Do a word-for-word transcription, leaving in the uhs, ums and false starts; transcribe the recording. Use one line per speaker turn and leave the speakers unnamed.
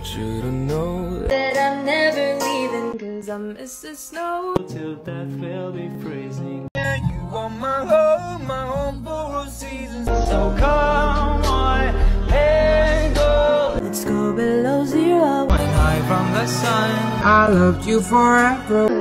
you to know that I'm never leaving, cause I miss the snow. Till death will be freezing. Yeah, you are my home, my home for all seasons. So come on, let's go. Let's go below zero. Flying high from the sun. I loved you forever.